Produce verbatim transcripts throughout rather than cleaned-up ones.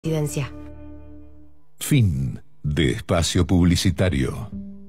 Presidencia. Fin de espacio publicitario.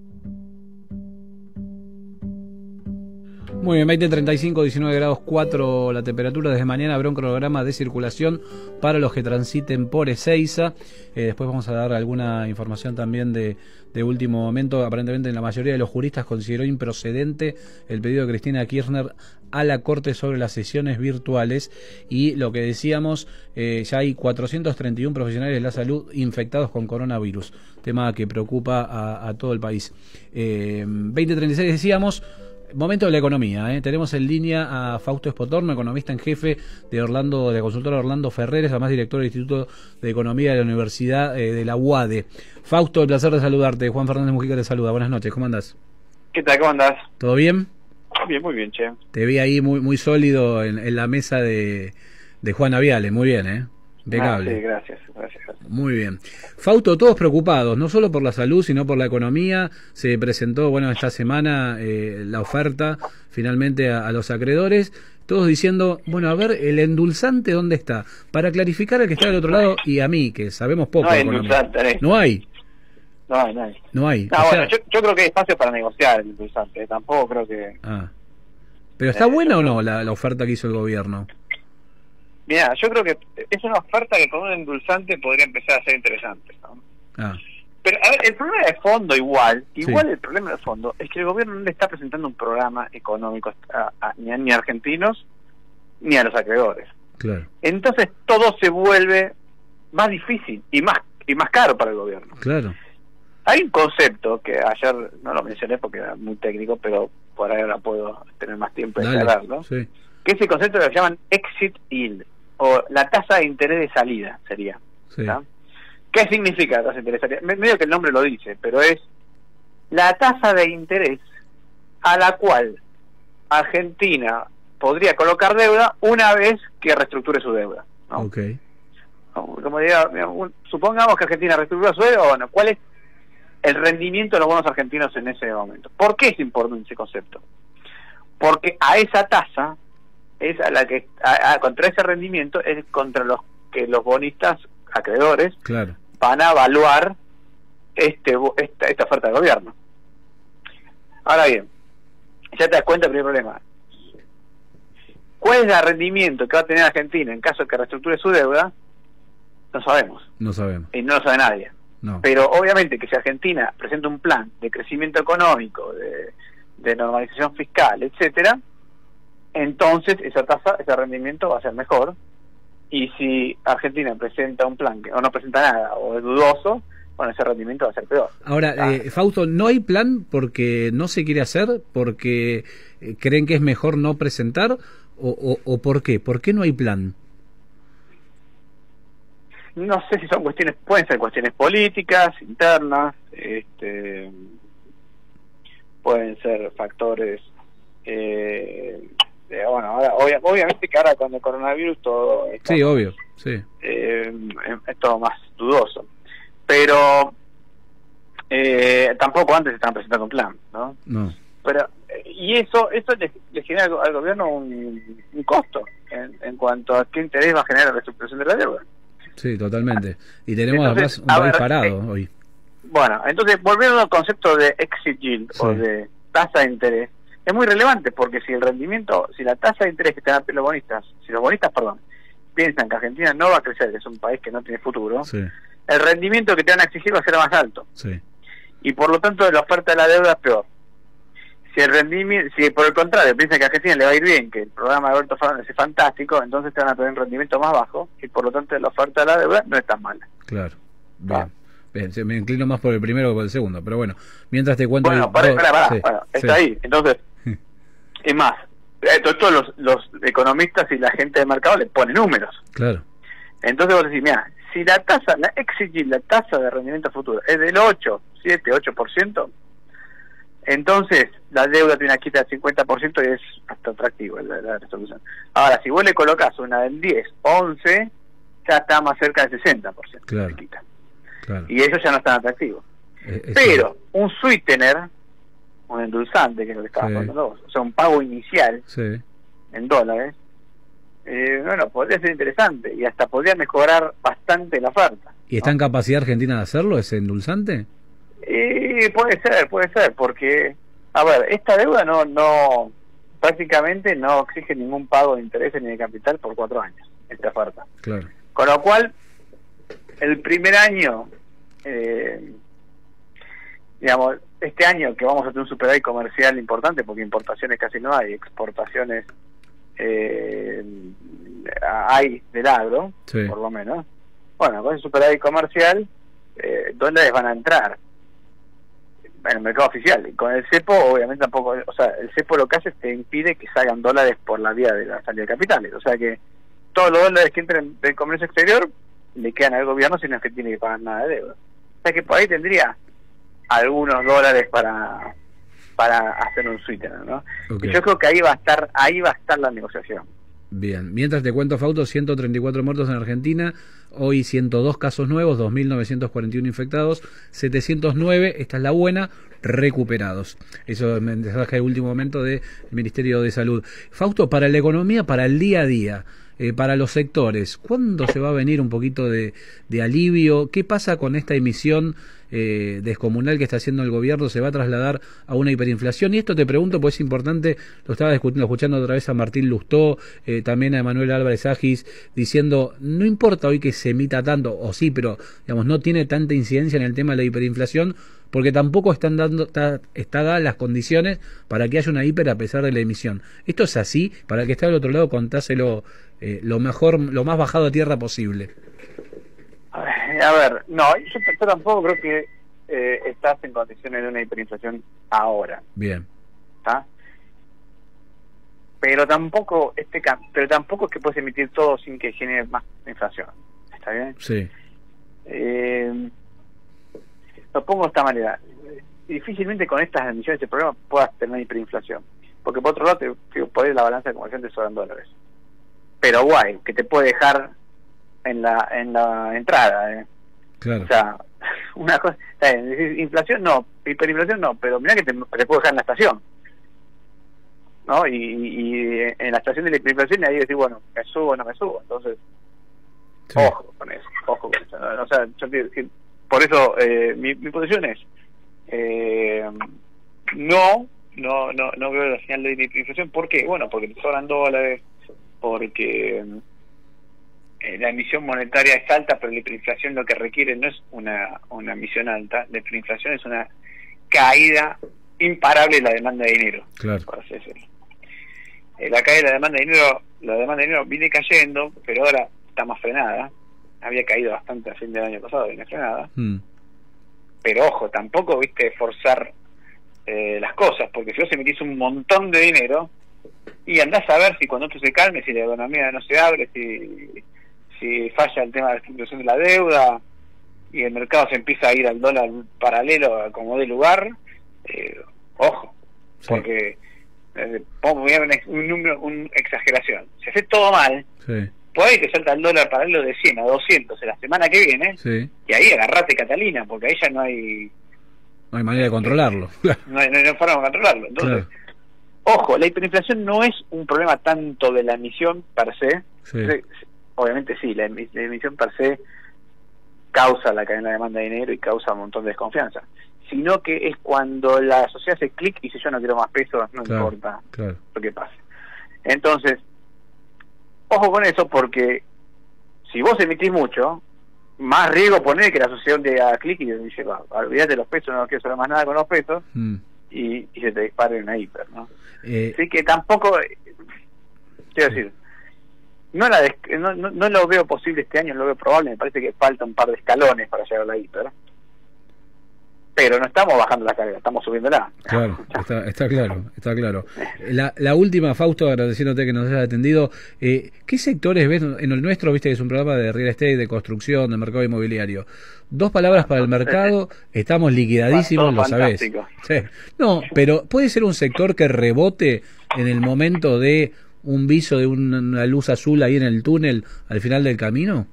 Muy bien, veinte treinta y cinco, diecinueve grados cuatro la temperatura. Desde mañana habrá un cronograma de circulación para los que transiten por Ezeiza. Eh, después vamos a dar alguna información también de, de último momento. Aparentemente la mayoría de los juristas consideró improcedente el pedido de Cristina Kirchner a la Corte sobre las sesiones virtuales. Y lo que decíamos, eh, ya hay cuatrocientos treinta y uno profesionales de la salud infectados con coronavirus. Tema que preocupa a, a todo el país. Eh, veinte treinta y seis decíamos... Momento de la economía, ¿eh? Tenemos en línea a Fausto Espotorno, economista en jefe de Orlando, de la consultora Orlando Ferreres, además director del Instituto de Economía de la Universidad eh, de la U A D E. Fausto, el placer de saludarte. Juan Fernández Mujica te saluda. Buenas noches, ¿cómo andás? ¿Qué tal? ¿Cómo andás? ¿Todo bien? Bien, muy bien, che. Te vi ahí muy muy sólido en, en la mesa de, de Juana Viale, muy bien, ¿eh? Impecable. Ah, sí, gracias, gracias, gracias. Muy bien. Fausto, todos preocupados, no solo por la salud, sino por la economía. Se presentó, bueno, esta semana eh, la oferta finalmente a, a los acreedores, todos diciendo, bueno, a ver, el endulzante, ¿dónde está? Para clarificar al que está del otro lado y a mí, que sabemos poco. No hay de economía. endulzante, No hay. No hay, no hay. No hay. No, o bueno, sea... yo, yo creo que hay espacio para negociar el endulzante, tampoco creo que... Ah. ¿Pero está eh, buena yo... o no la, la oferta que hizo el gobierno? Mira, yo creo que es una oferta que con un endulzante podría empezar a ser interesante, ¿no? Ah. Pero, a ver, el problema de fondo igual, igual Sí. el problema de fondo es que el gobierno no le está presentando un programa económico a, a, ni, a, ni a argentinos ni a los acreedores. Claro. Entonces todo se vuelve más difícil y más y más caro para el gobierno. Claro. Hay un concepto que ayer no lo mencioné porque era muy técnico, pero por ahora puedo tener más tiempo de Dale. aclararlo, Sí. que es el concepto que llaman exit yield, o la tasa de interés de salida, sería. Sí. ¿tá? ¿Qué significa la tasa de interés de salida? Me- Medio que el nombre lo dice, pero es la tasa de interés a la cual Argentina podría colocar deuda una vez que reestructure su deuda, ¿no? Ok. Como diga, un- supongamos que Argentina reestructura su deuda, bueno, ¿cuál es el rendimiento de los bonos argentinos en ese momento? ¿Por qué es importante ese concepto? Porque a esa tasa es a la que a, a, contra ese rendimiento es contra los que los bonistas acreedores Claro. van a evaluar este esta, esta oferta del gobierno. Ahora bien, ya te das cuenta del primer problema. ¿Cuál es el rendimiento que va a tener Argentina en caso de que reestructure su deuda? No sabemos, No sabemos. y no lo sabe nadie. No. Pero obviamente que si Argentina presenta un plan de crecimiento económico, de, de normalización fiscal, etcétera, entonces esa tasa, ese rendimiento va a ser mejor. Y si Argentina presenta un plan que o no presenta nada o es dudoso, bueno, ese rendimiento va a ser peor. Ahora, Ah. eh, Fausto, ¿no hay plan porque no se quiere hacer? ¿Porque eh, creen que es mejor no presentar? ¿O, o, o por qué? ¿Por qué no hay plan? No sé si son cuestiones, pueden ser cuestiones políticas, internas, este, pueden ser factores, eh, de, bueno, ahora, obvia, obviamente que ahora con el coronavirus todo está, Sí, obvio, sí. eh, es todo más dudoso, pero eh, tampoco antes estaban presentando un plan, ¿no? No. Pero eh, y eso eso le, le genera al, al gobierno un, un costo en, en cuanto a qué interés va a generar la reestructuración de la deuda. Sí, totalmente. Y tenemos Entonces, además un a país ver, parado eh, hoy. Bueno, entonces volviendo al concepto de exit yield Sí. o de tasa de interés, es muy relevante porque si el rendimiento, si la tasa de interés que están los bonistas, si los bonistas, perdón, piensan que Argentina no va a crecer, que es un país que no tiene futuro, Sí, el rendimiento que te van a exigir va a ser más alto sí. y por lo tanto la oferta de la deuda es peor. Si el rendimiento, si por el contrario piensan que a Argentina le va a ir bien, que el programa de Alberto Fernández es fantástico, entonces te van a tener un rendimiento más bajo y por lo tanto la oferta de la deuda no es tan mala. Claro. Bien. Ah. Bien, sí, me inclino más por el primero que por el segundo, pero bueno, mientras te cuento... Bueno, el- para, dos- para, para, sí, bueno, sí. está ahí. Entonces, es más, eh, to- todos los, los economistas y la gente de mercado le ponen números. Claro, Entonces vos decís, mira, si la tasa, la exit yield, la tasa de rendimiento futuro es del ocho, siete, ocho por ciento, entonces la deuda tiene una quita del cincuenta por ciento y es hasta atractivo la, la resolución. Ahora, si vos le colocás una del diez, once, ya está más cerca del sesenta por ciento Claro. de quita. claro. Y eso ya no es tan atractivo. Eh, eso- Pero un sweetener, un endulzante, que es lo que estabas Sí. contando vos, o sea, un pago inicial Sí, en dólares, Eh, bueno, podría ser interesante y hasta podría mejorar bastante la oferta. ¿Y está en capacidad Argentina de hacerlo, ese endulzante? Y puede ser, puede ser, porque, a ver, esta deuda no, no, prácticamente no exige ningún pago de intereses ni de capital por cuatro años, esta oferta. Claro. Con lo cual, el primer año, eh, digamos, este año que vamos a tener un superávit comercial importante, porque importaciones casi no hay, exportaciones eh, hay del agro, sí, por lo menos. Bueno, con el superávit comercial, eh, dólares van a entrar en el mercado oficial. Y con el cepo, obviamente tampoco, o sea, el cepo lo que hace es que impide que salgan dólares por la vía de la salida de capitales. O sea que todos los dólares que entren del comercio exterior le quedan al gobierno sin que tiene que pagar nada de deuda. O sea que por ahí tendría algunos dólares para para hacer un sweetener, ¿no? Okay. Y yo creo que ahí va a estar ahí va a estar la negociación. Bien, mientras te cuento, Fausto, ciento treinta y cuatro muertos en Argentina, hoy ciento dos casos nuevos, dos mil novecientos cuarenta y uno infectados, setecientos nueve, esta es la buena, recuperados. Eso es el mensaje de último momento del Ministerio de Salud. Fausto, para la economía, para el día a día, eh, para los sectores, ¿cuándo se va a venir un poquito de, de alivio? ¿Qué pasa con esta emisión eh, descomunal que está haciendo el gobierno? ¿Se va a trasladar a una hiperinflación? Y esto te pregunto, pues es importante, lo estaba escuchando, escuchando otra vez a Martín Lustó, eh, también a Manuel Álvarez Agis, diciendo, no importa hoy que se emita tanto, o sí, pero digamos no tiene tanta incidencia en el tema de la hiperinflación, porque tampoco están dando está, está dadas las condiciones para que haya una hiper a pesar de la emisión. ¿Esto es así? Para el que está del otro lado, contáselo eh, lo mejor, lo más bajado a tierra posible. A ver, no, yo, yo tampoco creo que eh, estás en condiciones de una hiperinflación ahora. Bien. ¿Está? Pero tampoco este pero tampoco es que puedes emitir todo sin que genere más inflación. ¿Está bien? Sí. Eh, lo pongo de esta manera. Difícilmente con estas emisiones de programa puedas tener hiperinflación. Porque por otro lado te, te podés la balanza de comerciante sobran dólares. Pero guay, que te puede dejar en la en la entrada, ¿eh? Claro. O sea, una cosa, está bien, inflación no, hiperinflación no, pero mirá que te, te puede dejar en la estación, ¿no? Y, y en la estación de la hiperinflación ahí decís, bueno, me subo o no me subo, entonces, sí, ojo con eso, ojo con eso. O sea, yo te, por eso eh, mi, mi posición es, eh, no, no, no, no veo la señal de hiperinflación. ¿Por qué? Bueno, porque te sobran dólares, porque la emisión monetaria es alta, pero la hiperinflación lo que requiere no es una, una emisión alta, la hiperinflación es una caída imparable de la demanda de dinero. Claro. Por así decirlo. Eh, la caída de la demanda de dinero, la demanda de dinero viene cayendo, pero ahora está más frenada. Había caído bastante a fin del año pasado, viene frenada. Mm. Pero ojo, tampoco, viste, forzar eh, las cosas, porque si vos emitís un montón de dinero, y andás a ver si cuando esto se calme, si la economía no se abre, si si falla el tema de la distribución de la deuda y el mercado se empieza a ir al dólar paralelo como de lugar, eh, ojo, sí, porque eh, pongo un número, una exageración, si hace todo mal, sí, puede que salta el dólar paralelo de cien a doscientos en la semana que viene, sí, y ahí agarrate Catalina, porque ahí ya no hay no hay manera de controlarlo, no hay, no hay forma de controlarlo. Entonces, claro, ojo, la hiperinflación no es un problema tanto de la emisión per se. Sí. Obviamente sí, la, emis la emisión per se causa la cadena de demanda de dinero y causa un montón de desconfianza, sino que es cuando la sociedad hace clic y dice yo no quiero más pesos, no claro, importa claro, lo que pase. Entonces, ojo con eso, porque si vos emitís mucho, más riesgo poner que la sociedad de haga clic y dice, va, olvídate de los pesos, no quiero saber más nada con los pesos, mm. y, y se te dispare una hiper, ¿no? Eh, Así que tampoco, quiero sí. decir, no, la des no, no, no lo veo posible este año, no lo veo probable, me parece que falta un par de escalones para llegar a la hiper, pero no estamos bajando la carga, estamos subiéndola. Claro, está, está claro, está claro. La, la última, Fausto, agradeciéndote que nos hayas atendido, eh, ¿qué sectores ves en el nuestro? Viste que es un programa de real estate, de construcción, de mercado inmobiliario. Dos palabras para el mercado, estamos liquidadísimos, lo sabés. Sí. No, pero puede ser un sector que rebote en el momento de un viso de una luz azul ahí en el túnel al final del camino.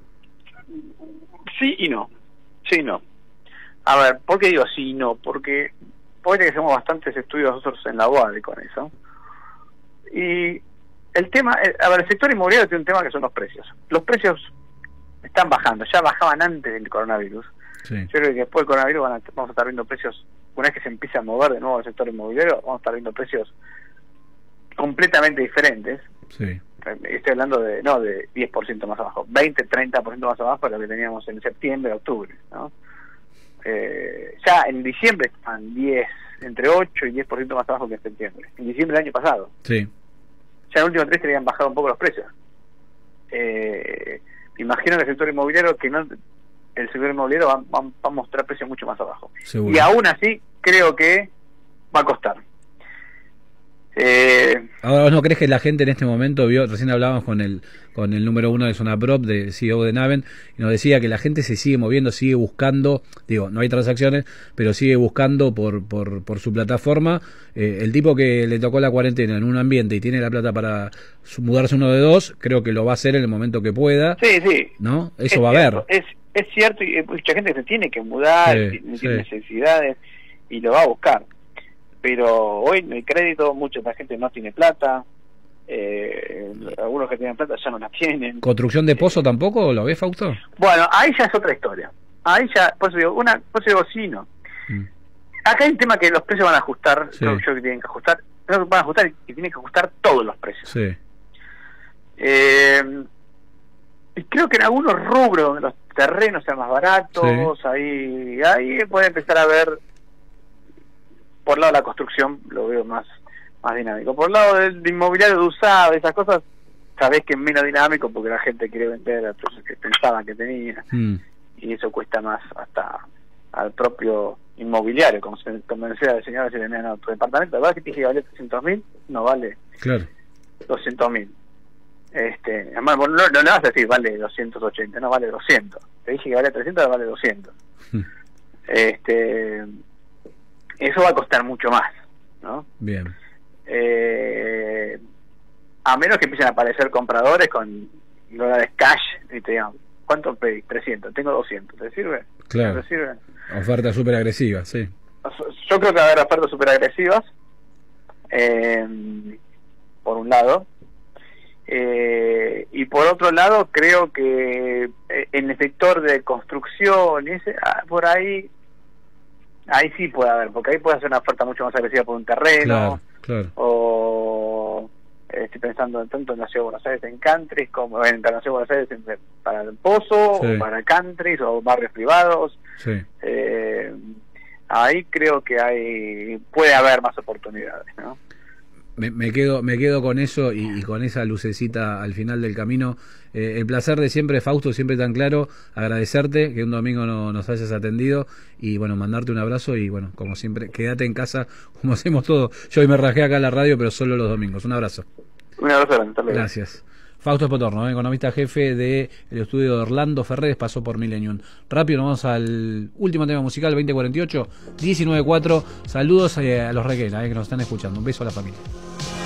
Sí y no, sí y no. A ver, ¿por qué digo sí y no? Porque puede que hacemos bastantes estudios nosotros en la U A D con eso. Y el tema, eh, a ver, el sector inmobiliario tiene un tema que son los precios. Los precios están bajando, ya bajaban antes del coronavirus. Sí. Yo creo que después del coronavirus van a, vamos a estar viendo precios, una vez que se empiece a mover de nuevo el sector inmobiliario, vamos a estar viendo precios completamente diferentes. Sí. Estoy hablando de, no de diez por ciento más abajo, veinte, treinta por ciento más abajo de lo que teníamos en septiembre, octubre, ¿no? Eh, ya en diciembre están diez, entre ocho y diez por ciento más abajo que en septiembre, en diciembre del año pasado. Sí. Ya en el último trimestre habían bajado un poco los precios. Eh, imagino que el sector inmobiliario, que no, el sector inmobiliario va, va, va a mostrar precios mucho más abajo. Seguro. Y aún así creo que va a costar. Eh, Ahora, ¿vos no crees que la gente en este momento vio, recién hablábamos con el con el número uno de Sonaprop, de C E O de Naven, y nos decía que la gente se sigue moviendo, sigue buscando, digo, no hay transacciones, pero sigue buscando por por, por su plataforma, eh, el tipo que le tocó la cuarentena en un ambiente y tiene la plata para mudarse uno de dos, creo que lo va a hacer en el momento que pueda, sí, sí. ¿no? Eso es va cierto, a haber. Es, es cierto, y hay mucha gente que se tiene que mudar, Sí, tiene, sí. tiene necesidades, y lo va a buscar. Pero hoy no hay crédito, mucha gente no tiene plata, eh, algunos que tienen plata ya no la tienen. ¿Construcción de pozo tampoco lo ves, Fausto? Bueno, ahí ya es otra historia. Ahí ya, por eso digo, una, por eso digo sí, no. Mm. Acá hay un tema que los precios van a ajustar, Sí. creo yo que tienen que ajustar, creo que van a ajustar y tienen que ajustar todos los precios. Sí. Eh, y creo que en algunos rubros donde los terrenos sean más baratos, Sí. ahí, ahí puede empezar a ver. Por el lado de la construcción lo veo más más dinámico. Por el lado del de inmobiliario de usado, esas cosas, sabés que es menos dinámico porque la gente quiere vender a cosas que pensaban que tenía. Mm. Y eso cuesta más hasta al propio inmobiliario, como se convencía del señor, decirle, mira, no, tu departamento, la verdad que te dije que vale trescientos mil, no vale Claro. doscientos mil. Este, además, vos no, no le vas a decir vale doscientos ochenta, no vale doscientos. Te dije que vale trescientos, vale doscientos. Mm. Este... Eso va a costar mucho más, ¿no? Bien. Eh, a menos que empiecen a aparecer compradores con dólares cash y te digan, ¿cuánto pedís? trescientos, tengo doscientos, ¿te sirve? Claro. ¿Te sirve? Oferta súper agresiva, sí. Yo creo que va a haber ofertas súper agresivas, eh, por un lado. Eh, y por otro lado, creo que eh, en el sector de construcción, y ese, ah, por ahí... Ahí sí puede haber, porque ahí puede hacer una oferta mucho más agresiva por un terreno, Claro, claro. o eh, estoy pensando tanto en la Ciudad de Buenos Aires en countries, como en la Ciudad de Buenos Aires en, para el Pozo, Sí. o para countries, o barrios privados. Sí. Eh, ahí creo que hay puede haber más oportunidades, ¿no? Me, me quedo me quedo con eso y, y con esa lucecita al final del camino. Eh, el placer de siempre, Fausto, siempre tan claro. Agradecerte que un domingo no, nos hayas atendido y bueno, mandarte un abrazo y bueno, como siempre, quédate en casa como hacemos todo. Yo hoy me rajé acá en la radio, pero solo los domingos. Un abrazo. Un abrazo grande, hasta luego. Gracias. Fausto Espotorno, eh, economista jefe del estudio de Orlando Ferreres, pasó por Millennium. Rápido, nos vamos al último tema musical, veinte cuarenta y ocho, diecinueve cuatro. Saludos eh, a los Requena, eh, que nos están escuchando. Un beso a la familia.